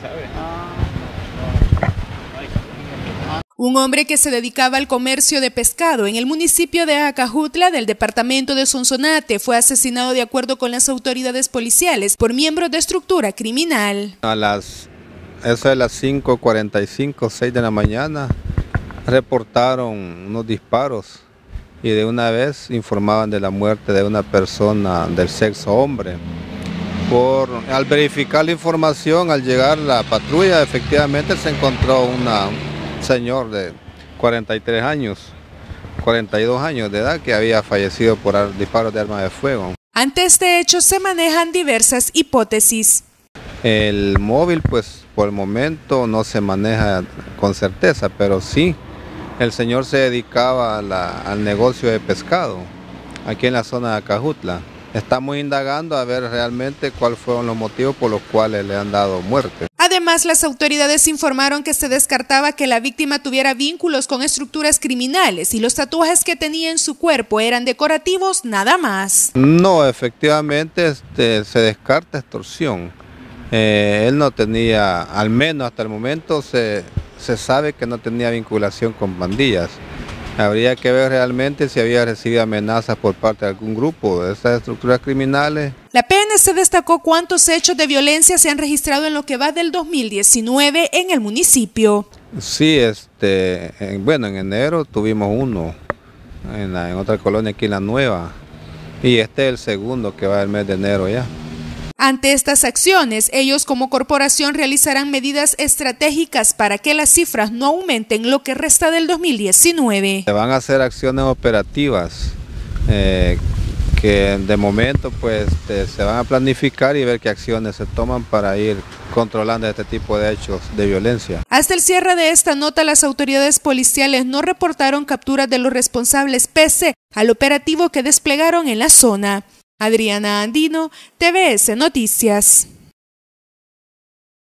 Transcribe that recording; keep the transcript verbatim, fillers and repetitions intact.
Un hombre que se dedicaba al comercio de pescado en el municipio de Acajutla del departamento de Sonsonate fue asesinado de acuerdo con las autoridades policiales por miembros de estructura criminal. A las, eso de las cinco cuarenta y cinco, seis de la mañana, reportaron unos disparos y de una vez informaban de la muerte de una persona del sexo hombre. Por, al verificar la información, al llegar la patrulla, efectivamente se encontró una, un señor de cuarenta y tres años, cuarenta y dos años de edad, que había fallecido por disparos de arma de fuego. Ante este hecho se manejan diversas hipótesis. El móvil, pues por el momento no se maneja con certeza, pero sí, el señor se dedicaba a la, al negocio de pescado, aquí en la zona de Acajutla. Estamos indagando a ver realmente cuáles fueron los motivos por los cuales le han dado muerte. Además, las autoridades informaron que se descartaba que la víctima tuviera vínculos con estructuras criminales y los tatuajes que tenía en su cuerpo eran decorativos nada más. No, efectivamente este, se descarta extorsión. Eh, él no tenía, al menos hasta el momento se, se sabe que no tenía vinculación con pandillas. Habría que ver realmente si había recibido amenazas por parte de algún grupo de estas estructuras criminales. La P N C destacó cuántos hechos de violencia se han registrado en lo que va del dos mil diecinueve en el municipio. Sí, este, en, bueno, en enero tuvimos uno en, la, en otra colonia aquí en La Nueva y este es el segundo que va el mes de enero ya. Ante estas acciones, ellos como corporación realizarán medidas estratégicas para que las cifras no aumenten lo que resta del dos mil diecinueve. Se van a hacer acciones operativas eh, que de momento pues eh, se van a planificar y ver qué acciones se toman para ir controlando este tipo de hechos de violencia. Hasta el cierre de esta nota, las autoridades policiales no reportaron capturas de los responsables pese al operativo que desplegaron en la zona. Adriana Andino, T V S Noticias.